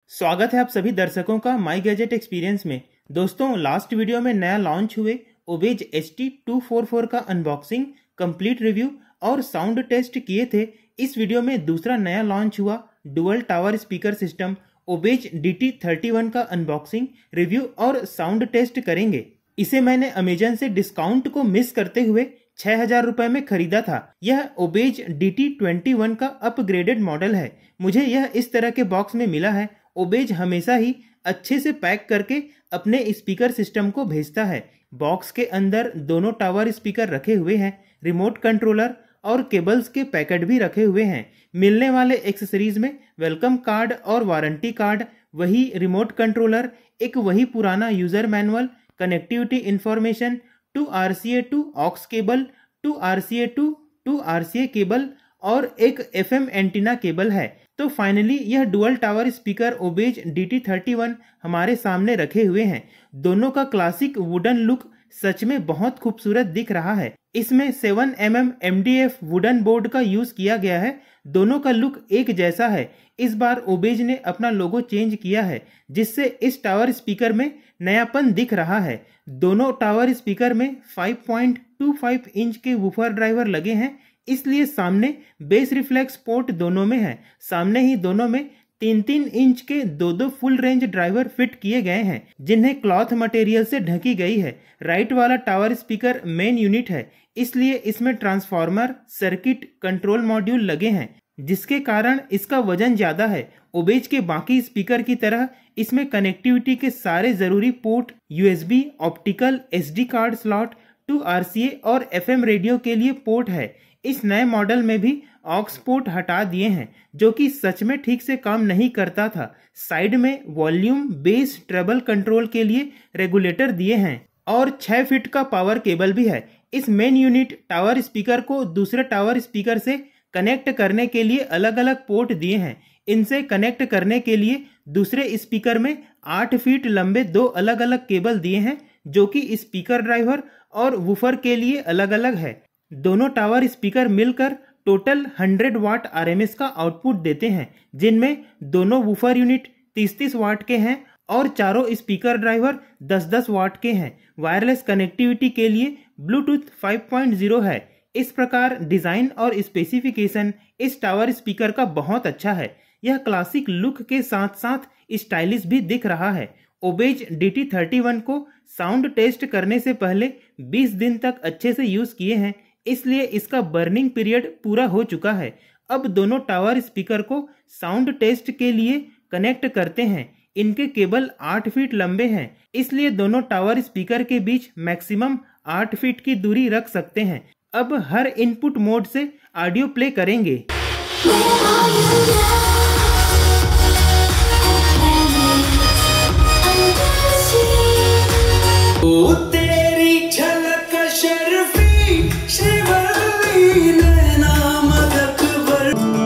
स्वागत है आप सभी दर्शकों का माई गैजेट एक्सपीरियंस में। दोस्तों, लास्ट वीडियो में नया लॉन्च हुए ओबेज HT244 का अनबॉक्सिंग, कंप्लीट रिव्यू और साउंड टेस्ट किए थे। इस वीडियो में दूसरा नया लॉन्च हुआ dual tower speaker system Obage DT31 का अनबॉक्सिंग, रिव्यू और साउंड टेस्ट करेंगे। इसे मैंने अमेजन से डिस्काउंट को मिस करते हुए 6000 रुपए में खरीदा था। यह ओबेज DT21 का अपग्रेडेड मॉडल है। मुझे यह इस तरह के बॉक्स में मिला है। ओबेज हमेशा ही अच्छे से पैक करके अपने स्पीकर सिस्टम को भेजता है। बॉक्स के अंदर दोनों टावर स्पीकर रखे हुए हैं, रिमोट कंट्रोलर और केबल्स के पैकेट भी रखे हुए हैं। मिलने वाले एक्सेसरीज में वेलकम कार्ड और वारंटी कार्ड, वही रिमोट कंट्रोलर, एक वही पुराना user manual, connectivity information, 2 RCA to aux cable, 2 RCA to 2 RCA cable और एक FM एंटीना केबल है। तो फाइनली यह dual tower speaker obeys DT31 हमारे सामने रखे हुए हैं। दोनों का क्लासिक वुडन लुक सच में बहुत खूबसूरत दिख रहा है। इसमें 7mm MDF वुडन बोर्ड का यूज किया गया है। दोनों का लुक एक जैसा है। इस बार ओबेज ने अपना लोगो चेंज किया है, जिससे इस टावर स्पीकर में नयापन दिख रहा है। दोनों टावर स्पीकर में 5.25 इंच के वूफर ड्राइवर लगे हैं, इसलिए सामने बेस रिफ्लेक्स पोर्ट दोनों में है। सामने ही दोनों में 3-3 इंच के दो फुल रेंज ड्राइवर फिट किए गए हैं, जिन्हें क्लॉथ मटेरियल से ढकी गई है। राइट वाला टावर स्पीकर मेन यूनिट है, इसलिए इसमें ट्रांसफार्मर, सर्किट, कंट्रोल मॉड्यूल लगे हैं, जिसके कारण इसका वजन ज्यादा है। ओबेज के बाकी स्पीकर की तरह इसमें कनेक्टिविटी के सारे जरूरी port, USB, optical, SD card slot, 2 RCA और FM रेडियो के लिए पोर्ट है। इस नए मॉडल में भी ऑक्स पोर्ट हटा दिए हैं, जो कि सच में ठीक से काम नहीं करता था। साइड में वॉल्यूम, बेस, ट्रेबल कंट्रोल के लिए रेगुलेटर दिए हैं और 6 फीट का पावर केबल भी है। इस मेन यूनिट टावर स्पीकर को दूसरे टावर स्पीकर से कनेक्ट करने के लिए अलग अलग पोर्ट दिए हैं। इनसे कनेक्ट करने के लिए दूसरे स्पीकर में 8 फीट लंबे 2 अलग अलग केबल दिए हैं, जो कि स्पीकर ड्राइवर और वूफर के लिए अलग अलग है। दोनों टावर स्पीकर मिलकर टोटल 100 वाट RMS का आउटपुट देते हैं, जिनमें दोनों वूफर यूनिट 30-30 वाट के हैं और चारों स्पीकर ड्राइवर 10-10 वाट के हैं। वायरलेस कनेक्टिविटी के लिए ब्लूटूथ 5.0 है। इस प्रकार डिजाइन और स्पेसिफिकेशन इस टावर स्पीकर का बहुत अच्छा है। यह क्लासिक लुक के साथ साथ स्टाइलिश भी दिख रहा है। ओबेज DT31 को साउंड टेस्ट करने से पहले 20 दिन तक अच्छे से यूज किए हैं, इसलिए इसका बर्निंग पीरियड पूरा हो चुका है। अब दोनों टावर स्पीकर को साउंड टेस्ट के लिए कनेक्ट करते हैं। इनके केबल 8 फीट लंबे हैं, इसलिए दोनों टावर स्पीकर के बीच मैक्सिमम 8 फीट की दूरी रख सकते हैं। अब हर इनपुट मोड से ऑडियो प्ले करेंगे। ओ तेरी झलक शर्फी श्रीवल्ली नैना मदक वर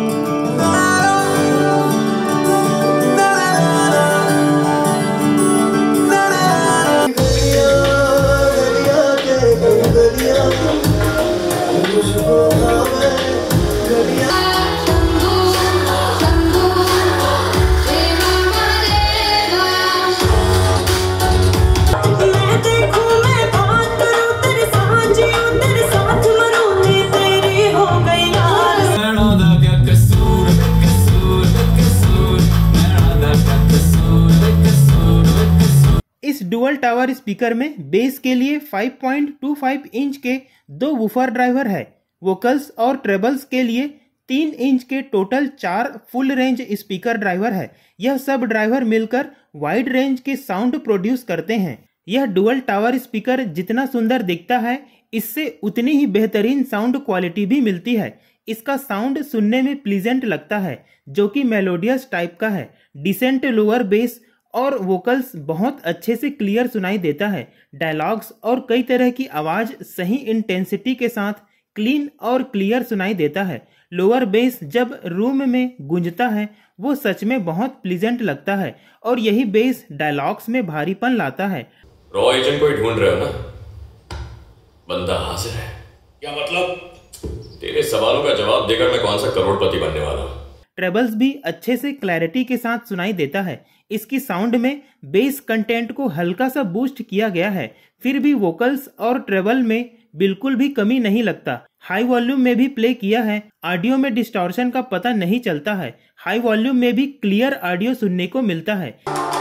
इस डुअल टावर स्पीकर में बेस के लिए 5.25 इंच के 2 वूफर ड्राइवर है। वोकल्स और ट्रेबल्स के लिए 3 इंच के total 4 full range speaker driver है। यह सब ड्राइवर मिलकर वाइड रेंज के साउंड प्रोड्यूस करते हैं। यह डुअल टावर स्पीकर जितना सुंदर दिखता है, इससे उतनी ही बेहतरीन साउंड क्वालिटी भी मिलती है। इसका साउंड सुनने में प्लीजेंट लगता है, जो कि मेलोडियस टाइप का है। डिसेंट लोअर बेस और वोकल्स बहुत अच्छे से क्लियर सुनाई देता है। डायलॉग्स और कई तरह की आवाज सही इंटेंसिटी के साथ क्लीन और क्लियर सुनाई देता है। लोअर बेस जब रूम में गूंजता है, वो सच में बहुत प्लीजेंट लगता है और यही बेस डायलॉग्स में भारीपन लाता है। रॉ एजेंट को ही ढूंढ रहे हो ना? बंदा हाजिर है। क्या मतलब? तेरे सवालों का जवाब देकर मैं कौन सा करोड़पति बनने वाला हूँ? ट्रेबल्स भी अच्छे से क्लैरिटी के साथ सुनाई देता है। इसकी साउंड में बेस कंटेंट को हल्का सा बूस्ट किया गया है, फिर भी वोकल्स और ट्रेबल में बिल्कुल भी कमी नहीं लगता। हाई वॉल्यूम में भी प्ले किया है, ऑडियो में डिस्टॉर्शन का पता नहीं चलता है। हाई वॉल्यूम में भी क्लियर ऑडियो सुनने को मिलता है।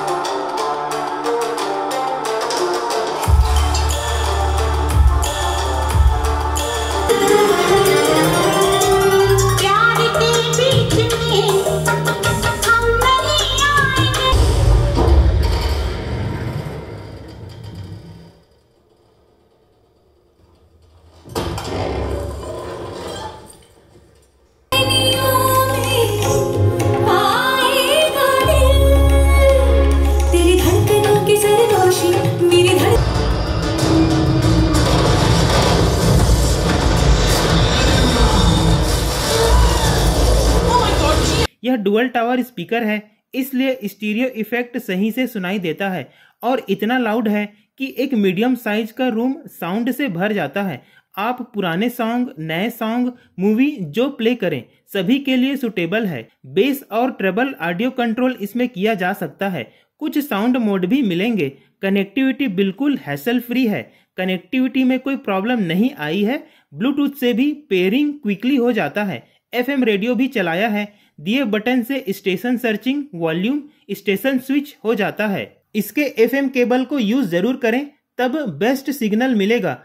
यह डुअल टावर स्पीकर है, इसलिए स्टीरियो इफेक्ट सही से सुनाई देता है और इतना लाउड है कि एक मीडियम साइज का रूम साउंड से भर जाता है। आप पुराने सॉन्ग, नए सॉन्ग, मूवी जो प्ले करें सभी के लिए सुटेबल है। बेस और ट्रेबल ऑडियो कंट्रोल इसमें किया जा सकता है। कुछ साउंड मोड भी मिलेंगे। कनेक्टिविटी बिल्कुल हैसल फ्री है। कनेक्टिविटी में कोई प्रॉब्लम नहीं आई है। ब्लूटूथ से भी पेयरिंग क्विकली हो जाता है। FM रेडियो भी चलाया है। दिए बटन से station searching, volume, station switch हो जाता है। इसके FM केबल को यूज जरूर करें, तब बेस्ट सिग्नल मिलेगा।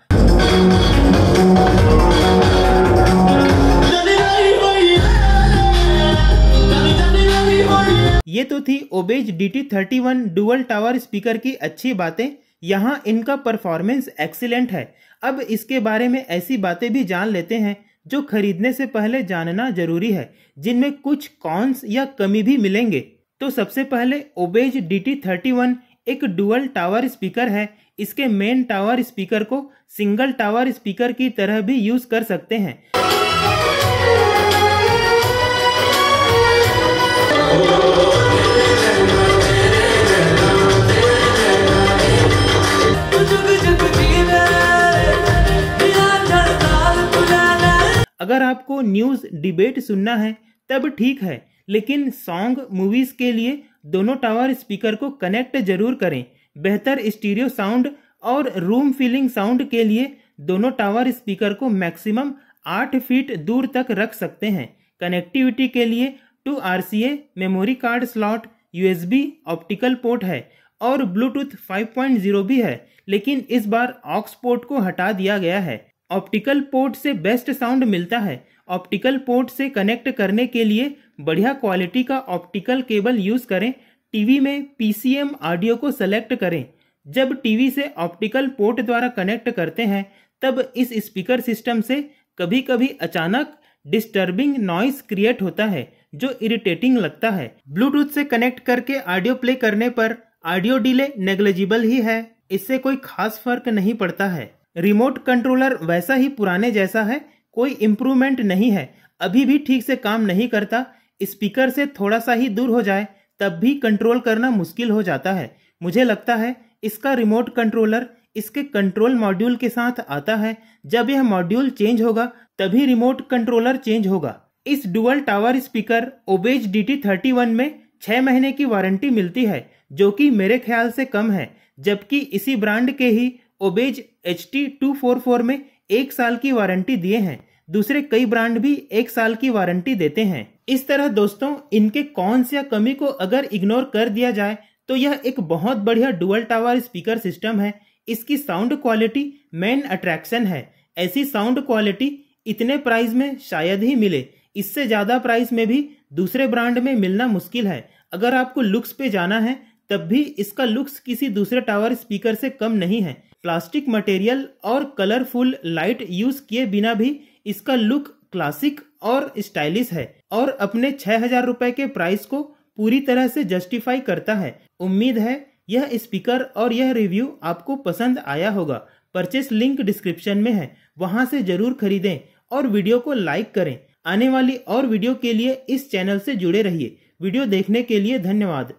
ये तो थी obeys DT31 dual tower speaker की अच्छी बातें। यहाँ इनका परफॉर्मेंस एक्सीलेंट है। अब इसके बारे में ऐसी बातें भी जान लेते हैं जो खरीदने से पहले जानना जरूरी है, जिनमें कुछ कॉन्स या कमी भी मिलेंगे। तो सबसे पहले ओबेज DT31 एक डुअल टावर स्पीकर है। इसके मेन टावर स्पीकर को सिंगल टावर स्पीकर की तरह भी यूज कर सकते हैं। अगर आपको न्यूज डिबेट सुनना है तब ठीक है, लेकिन सॉन्ग, मूवीज के लिए दोनों टावर स्पीकर को कनेक्ट जरूर करें। बेहतर स्टीरियो साउंड और रूम फीलिंग साउंड के लिए दोनों टावर स्पीकर को मैक्सिमम 8 फीट दूर तक रख सकते हैं। कनेक्टिविटी के लिए 2 RCA memory card slot, USB optical port है और ब्लूटूथ 5.0 भी है, लेकिन इस बार ऑक्स पोर्ट को हटा दिया गया है। ऑप्टिकल पोर्ट से बेस्ट साउंड मिलता है। ऑप्टिकल पोर्ट से कनेक्ट करने के लिए बढ़िया क्वालिटी का ऑप्टिकल केबल यूज करें। टीवी में PCM ऑडियो को सेलेक्ट करें। जब टीवी से ऑप्टिकल पोर्ट द्वारा कनेक्ट करते हैं तब इस स्पीकर सिस्टम से कभी कभी अचानक डिस्टर्बिंग नॉइस क्रिएट होता है जो इरिटेटिंग लगता है। ब्लूटूथ से कनेक्ट करके ऑडियो प्ले करने पर ऑडियो डिले नेग्लिजिबल ही है, इससे कोई खास फर्क नहीं पड़ता है। रिमोट कंट्रोलर वैसा ही पुराने जैसा है, कोई इम्प्रूवमेंट नहीं है। अभी भी ठीक से काम नहीं करता। स्पीकर से थोड़ा सा ही दूर हो जाए तब भी कंट्रोल करना मुश्किल हो जाता है। मुझे लगता है इसका रिमोट कंट्रोलर इसके कंट्रोल मॉड्यूल के साथ आता है। जब यह मॉड्यूल चेंज होगा तभी रिमोट कंट्रोलर चेंज होगा। इस dual tower speaker obeys DT31 में 6 महीने की वारंटी मिलती है, जो कि मेरे ख्याल से कम है, जबकि इसी ब्रांड के ही ओबेज HT244 में 1 साल की वारंटी दिए हैं। दूसरे कई ब्रांड भी 1 साल की वारंटी देते हैं। इस तरह दोस्तों, इनके कॉन्स या कमी को अगर इग्नोर कर दिया जाए तो यह एक बहुत बढ़िया डुअल टावर स्पीकर सिस्टम है। इसकी साउंड क्वालिटी मेन अट्रैक्शन है। ऐसी साउंड क्वालिटी इतने प्राइस में शायद ही मिले। इससे ज्यादा प्राइस में भी दूसरे ब्रांड में मिलना मुश्किल है। अगर आपको लुक्स पे जाना है तब भी इसका लुक्स किसी दूसरे टावर स्पीकर से कम नहीं है। प्लास्टिक मटेरियल और कलरफुल लाइट यूज किए बिना भी इसका लुक क्लासिक और स्टाइलिश है और अपने 6000 रुपए के प्राइस को पूरी तरह से जस्टिफाई करता है। उम्मीद है यह स्पीकर और यह रिव्यू आपको पसंद आया होगा। परचेस लिंक डिस्क्रिप्शन में है, वहां से जरूर खरीदें और वीडियो को लाइक करें। आने वाली और वीडियो के लिए इस चैनल से जुड़े रहिए। वीडियो देखने के लिए धन्यवाद।